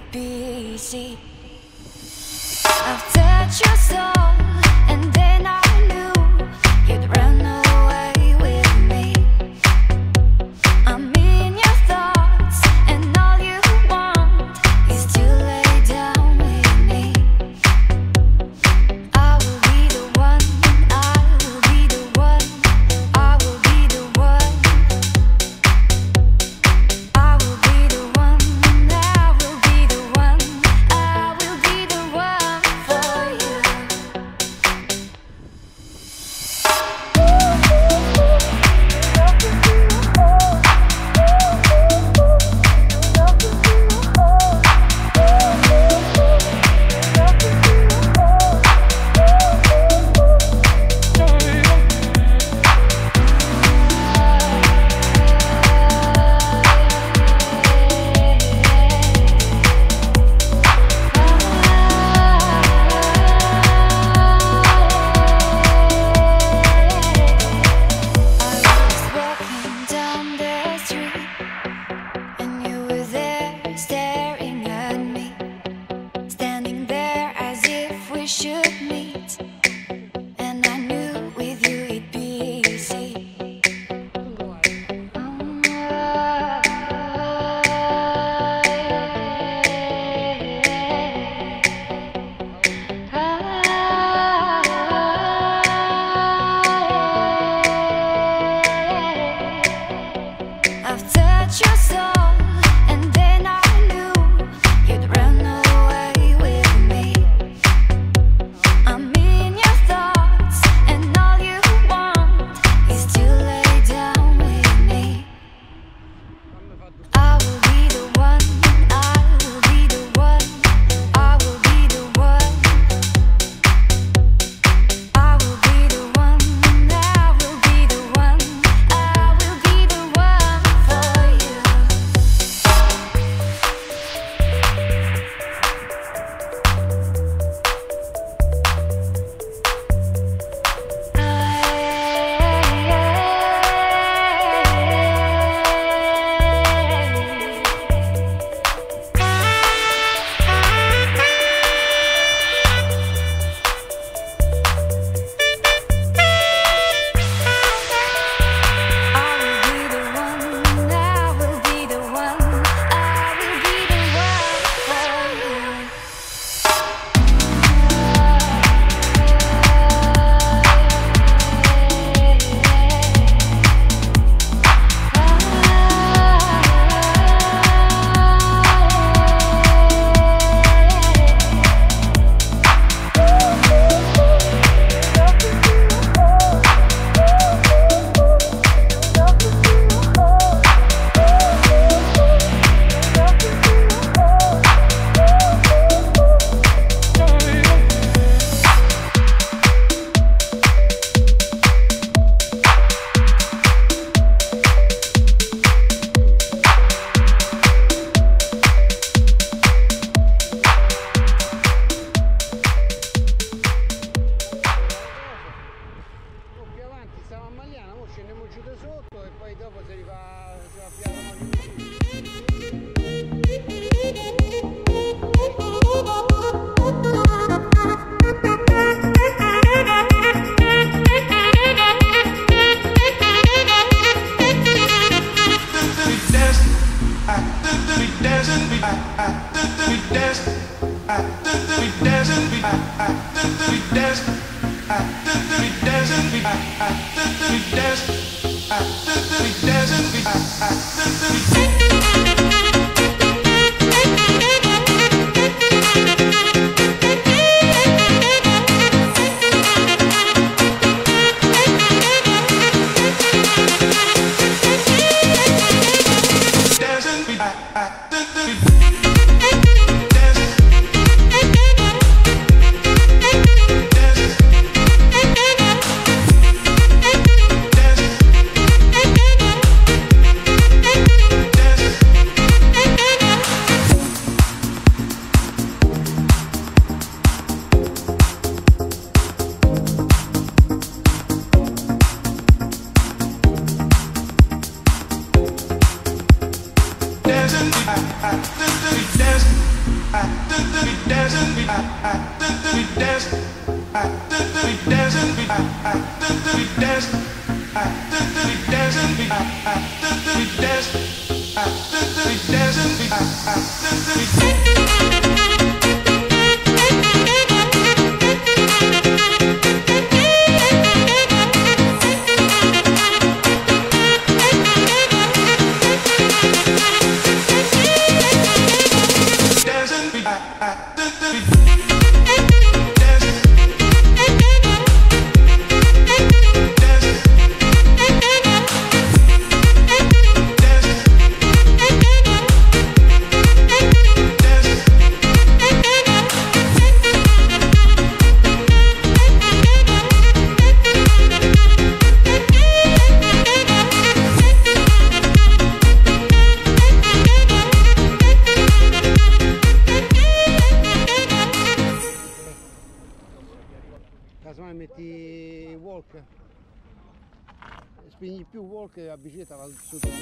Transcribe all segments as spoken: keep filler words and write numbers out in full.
it be easy? I've touched your soul, and then I knew you'd run away with me. I'm in your thoughts, and all you want is to lay down with me. I will be the one, I will be the one, I will be the one. I will be the one, I will be the one, I will be the one for you. Casomai metti walk, spingi più walk e la bicicletta va su di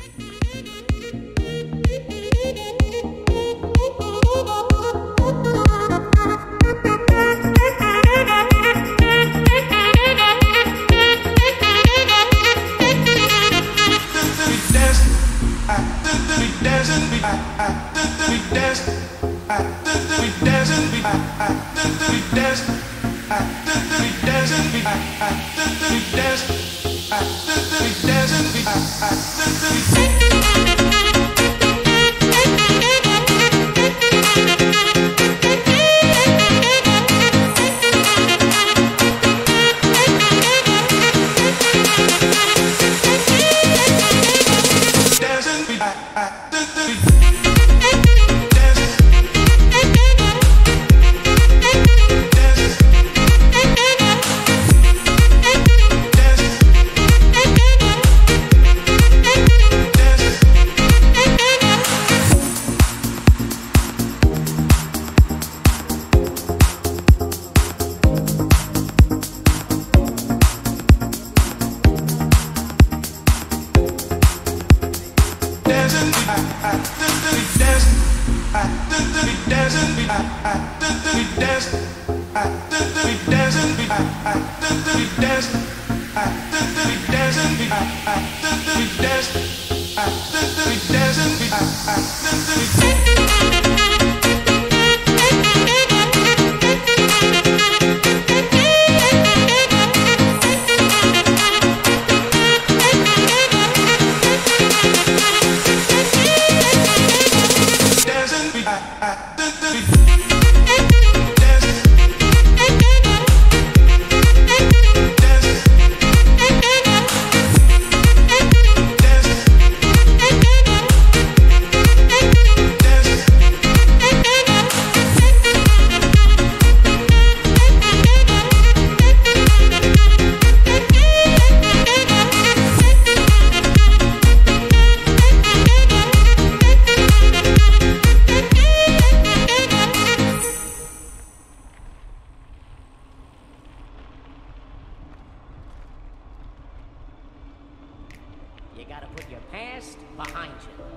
You gotta put your past behind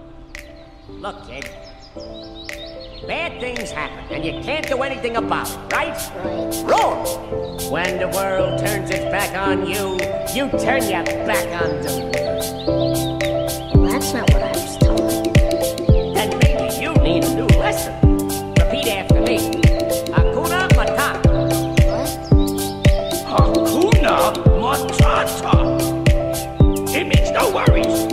you. Look, kid. Bad things happen, and you can't do anything about it, right? Right. Wrong! When the world turns its back on you, you turn your back on them. Well, that's not what I was told. Then maybe you need a new lesson. Repeat after me. Hakuna Matata. What? Hakuna Matata. It means no worries.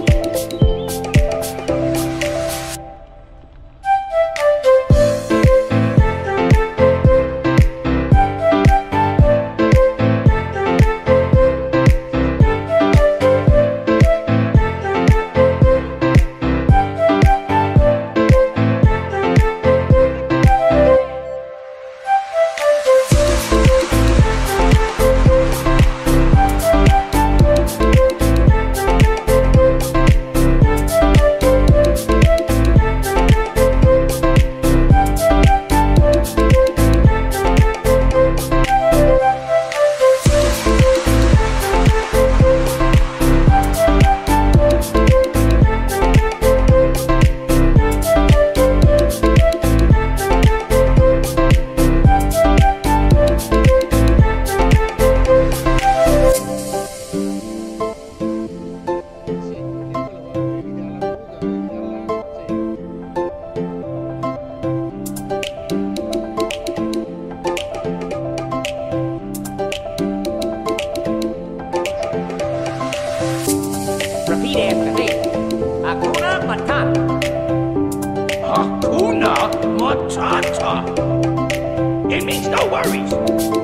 matata. It means no worries.